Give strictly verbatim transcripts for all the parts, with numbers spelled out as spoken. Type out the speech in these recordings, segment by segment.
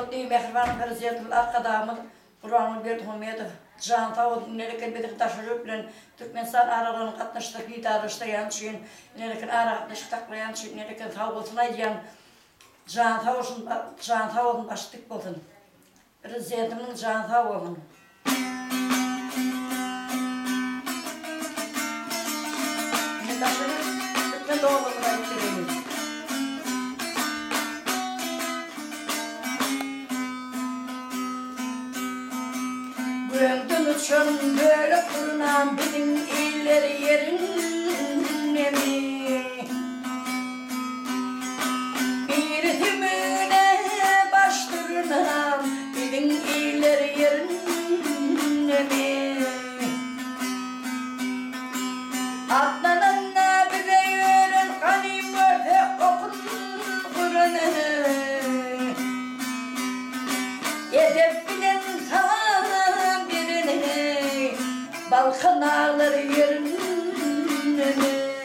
Yotluyu Mehriban'ın Feriziyat'ın arkadamı Kur'an'ın bir tuhumiyeti. Can Tavut inerken bedik taşırıp bilen Türkmenistan aralarını katlaştık, bir darışta yançıyın. İnerken ara katlaşık takla yançıyın, inerken Tavut'una yiyen Can Tavut'un Can Tavut'un başlık buldun. Feriziyat'ın Can Tavut'un. Ne taşırıp Türkmen doğumuna gittirelim. Öldün uçun böyle kurunan bizim illeri yerine mi? Bir tümüne baş durunan bizim illeri yerine mi? Atlananla bize yürün kanim örfe okun kurunu. Edep bilen tam birini Balkan ağları yerine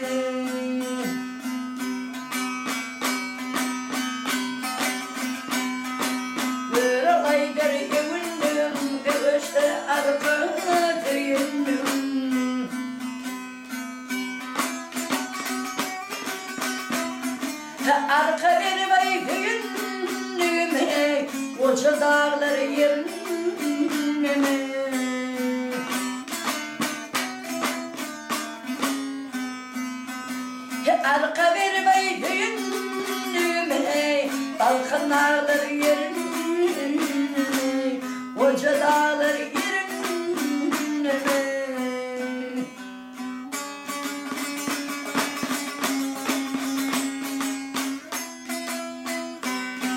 bir olaydır övündüm göğüste arpa kıyındım arka benim ay kıyındım koca dağları yerine arka vermeyi düğünlüğüme Balkan dağları yerine koca dağları yerine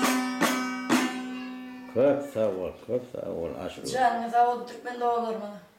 Çok sağ ol, çok sağ ol. Aşkım. Canım sağ ol, Türkmen de olur mu?